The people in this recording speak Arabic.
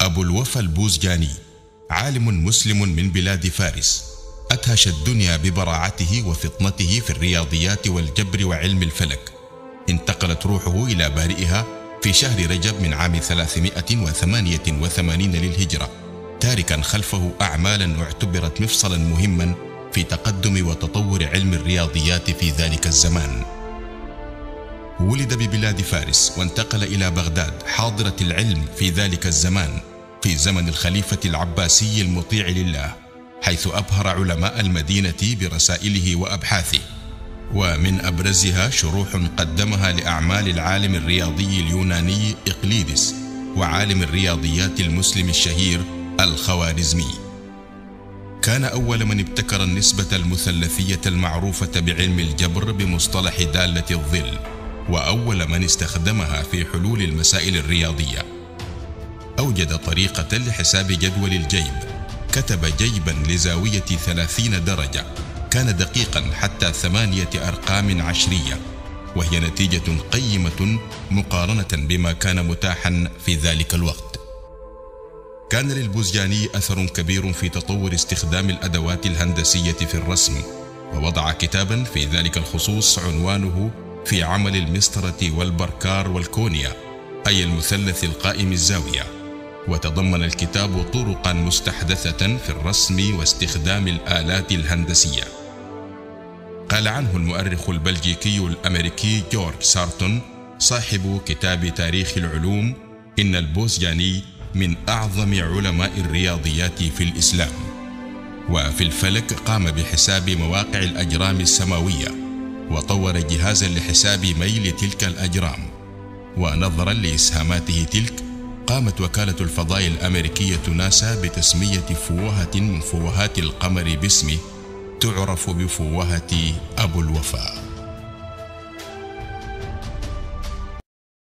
أبو الوفا البوزجاني عالم مسلم من بلاد فارس، أدهش الدنيا ببراعته وفطنته في الرياضيات والجبر وعلم الفلك. انتقلت روحه إلى بارئها في شهر رجب من عام 388 للهجرة، تاركا خلفه أعمالا اعتبرت مفصلا مهما في تقدم وتطور علم الرياضيات في ذلك الزمان. ولد ببلاد فارس وانتقل إلى بغداد حاضرة العلم في ذلك الزمان، في زمن الخليفة العباسي المطيع لله، حيث أبهر علماء المدينة برسائله وأبحاثه، ومن أبرزها شروح قدمها لأعمال العالم الرياضي اليوناني إقليدس وعالم الرياضيات المسلم الشهير الخوارزمي. كان أول من ابتكر النسبة المثلثية المعروفة بعلم الجبر بمصطلح دالة الظل، وأول من استخدمها في حلول المسائل الرياضية. أوجد طريقة لحساب جدول الجيب، كتب جيبا لزاوية 30 درجة كان دقيقا حتى 8 أرقام عشرية، وهي نتيجة قيمة مقارنة بما كان متاحا في ذلك الوقت. كان للبوزجاني أثر كبير في تطور استخدام الأدوات الهندسية في الرسم، ووضع كتابا في ذلك الخصوص عنوانه في عمل المسطرة والبركار والكونيا، أي المثلث القائم الزاوية، وتضمن الكتاب طرقا مستحدثة في الرسم واستخدام الآلات الهندسية. قال عنه المؤرخ البلجيكي الأمريكي جورج سارتون صاحب كتاب تاريخ العلوم إن البوزجاني من أعظم علماء الرياضيات في الإسلام. وفي الفلك قام بحساب مواقع الأجرام السماوية، وطور جهازا لحساب ميل تلك الأجرام. ونظرا لإسهاماته تلك، قامت وكالة الفضاء الأمريكية ناسا بتسمية فوهة من فوهات القمر باسمه، تعرف بفوهة أبو الوفا.